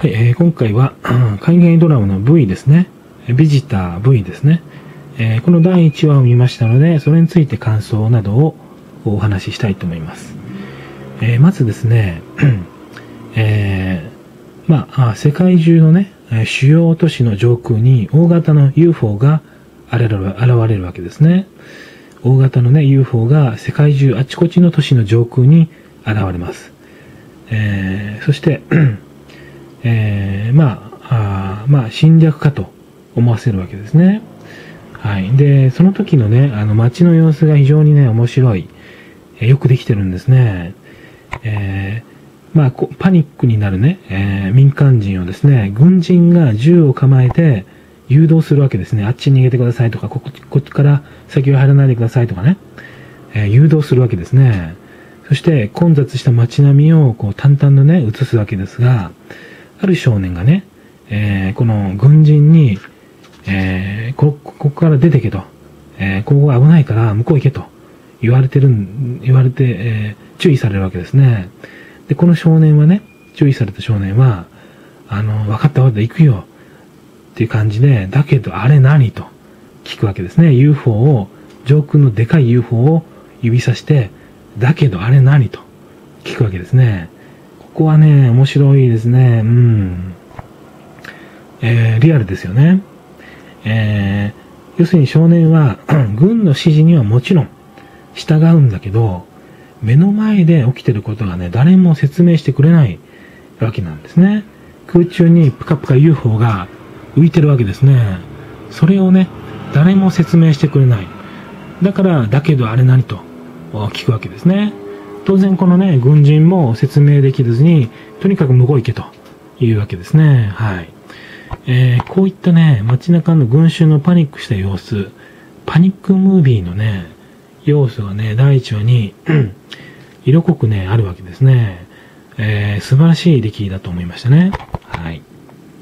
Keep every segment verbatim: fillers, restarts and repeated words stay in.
はい、えー、今回は海外ドラマの ブイ ですね。ビジター ブイ ですね。えー、このだいいちわを見ましたので、それについて感想などをお話ししたいと思います。えー、まずですね、えー、まあ、世界中のね、主要都市の上空に大型の ユーフォー が現れるわけですね。大型のね、ユーフォー が世界中あちこちの都市の上空に現れます。えー、そして、えー、まあ、あまあ、侵略かと思わせるわけですね。はい。で、その時のね、あの、街の様子が非常にね、面白い。えー、よくできてるんですね。えー、まあ、パニックになるね、えー、民間人をですね、軍人が銃を構えて誘導するわけですね。あっちに逃げてくださいとか、ここ、こっちから先を入らないでくださいとかね、えー、誘導するわけですね。そして、混雑した街並みをこう淡々とね、映すわけですが、ある少年がね、えー、この軍人に、えー、こ、ここから出てけと、えー、ここが危ないから向こう行けと言われてるん、言われて、えー、注意されるわけですね。で、この少年はね、注意された少年は、あの、分かったわかった、行くよっていう感じで、だけどあれ何と聞くわけですね。ユーフォー を、上空のでかい ユーフォー を指さして、だけどあれ何と聞くわけですね。ここはね、面白いですね。うん。えー、リアルですよね。えー、要するに少年は、軍の指示にはもちろん従うんだけど、目の前で起きてることがね、誰も説明してくれないわけなんですね。空中にプカプカ ユーフォー が浮いてるわけですね。それをね、誰も説明してくれない。だから、だけどあれ何と聞くわけですね。当然このね、軍人も説明できずに、とにかく向こう行けというわけですね。はい。えー、こういったね、街中の群衆のパニックした様子、パニックムービーのね、要素がね、だいいちわに、色濃くね、あるわけですね。えー、素晴らしい出来だと思いましたね。はい。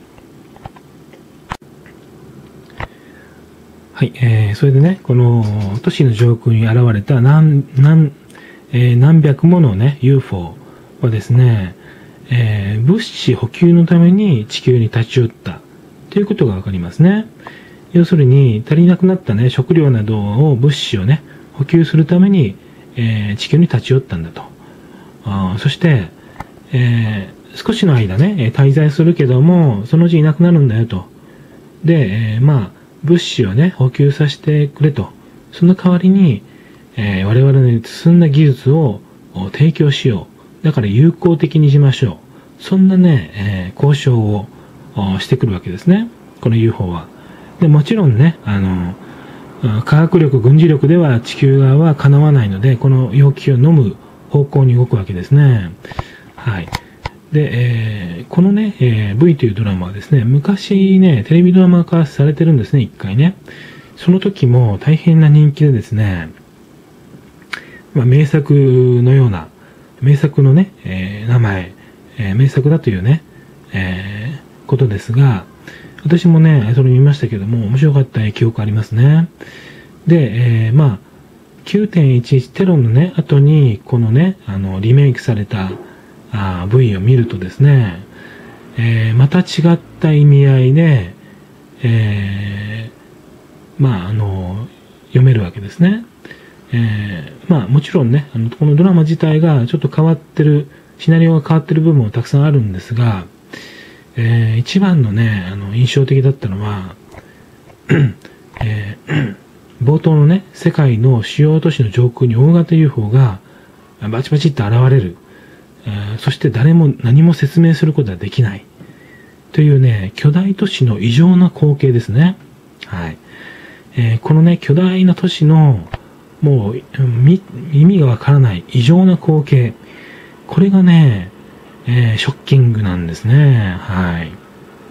はい、えー、それでね、この都市の上空に現れた何、何、えー、何百ものね、ユーフォー はですね、えー、物資補給のために地球に立ち寄ったということがわかりますね。要するに、足りなくなったね、食料などを、物資をね、補給するために、えー、地球に立ち寄ったんだと。あそして、えー、少しの間ね、滞在するけども、そのうちいなくなるんだよと。で、えー、まあ、物資をね、補給させてくれと。その代わりに、えー、我々の進んだ技術を提供しよう。だから有効的にしましょう。そんなね、えー、交渉をしてくるわけですね。この ユーフォー は。で、もちろんね、あの、科学力、軍事力では地球側は叶わないので、この要求を飲む方向に動くわけですね。はい。で、えー、このね、えー、ブイ というドラマはですね、昔ね、テレビドラマ化されてるんですね、一回ね。その時も大変な人気でですね、まあ、名作のような、名作のね、えー、名前、えー、名作だというね、えー、ことですが、私もね、それ見ましたけども、面白かった記憶ありますね。で、えー、まあ、きゅうてんいちいち テロのね、後に、このね、あの、リメイクされた、あ ブイ を見るとですね、えー、また違った意味合いで、えー、まあ、あの、読めるわけですね。えー、まあ、もちろんね、あの、このドラマ自体がちょっと変わってる、シナリオが変わってる部分もたくさんあるんですが、えー、一番のね、あの、印象的だったのは、えー、冒頭のね、世界の主要都市の上空に大型 ユーフォー がバチバチって現れる。えー、そして誰も何も説明することはできない。というね、巨大都市の異常な光景ですね。はい。えー、このね、巨大な都市の、もう、意味がわからない異常な光景。これがね、えー、ショッキングなんですね。はい。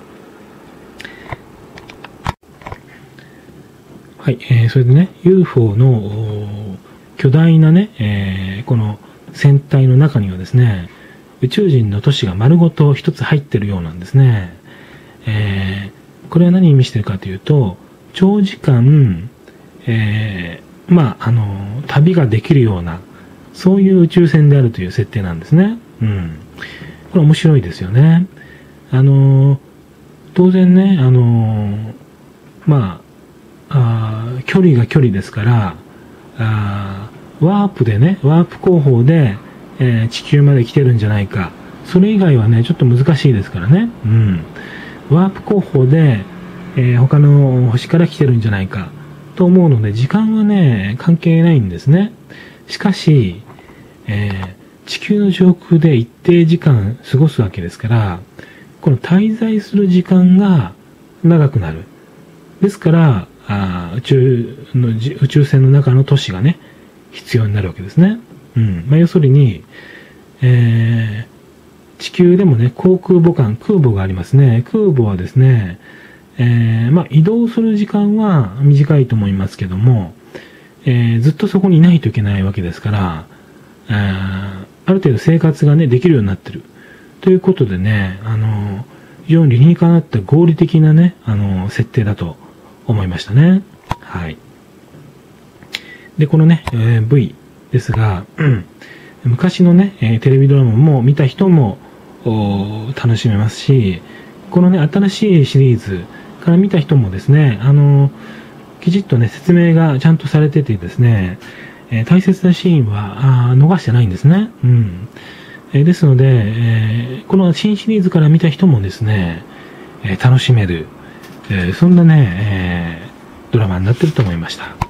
はい、えー、それでね、ユーフォー の巨大なね、えー、この船体の中にはですね、宇宙人の都市が丸ごと一つ入ってるようなんですね。えー、これは何を意味してるかというと、長時間、えー、まあ、あの、旅ができるような、そういう宇宙船であるという設定なんですね。うん。これ面白いですよね。 あのー、当然ね、あのー、まあ、あ距離が距離ですから、あワープでね、ワープ工法で、えー、地球まで来てるんじゃないか。それ以外はね、ちょっと難しいですからね。うん。ワープ工法で、えー、他の星から来てるんじゃないかと思うので、時間はね、関係ないんですね。しかし、えー、地球の上空で一定時間過ごすわけですから、この滞在する時間が長くなる。ですから、あ宇宙の、宇宙船の中の都市がね、必要になるわけですね。うん。まあ、要するに、えー、地球でもね、航空母艦、空母がありますね。空母はですね、えー、まあ、移動する時間は短いと思いますけども、えー、ずっとそこにいないといけないわけですから、えー、ある程度生活がね、できるようになってる。ということでね、あの、非常に理にかなった合理的なね、あの、設定だと思いましたね。はい。で、このね、えー、V ですが、うん、昔のね、えー、テレビドラマも見た人も楽しめますし、このね、新しいシリーズから見た人もですね、あの、きちっとね、説明がちゃんとされててですね、えー、大切なシーンはあ逃してないんですね。うん。えー、ですので、えー、この新シリーズから見た人もですね、えー、楽しめる、えー、そんなね、えー、ドラマになってると思いました。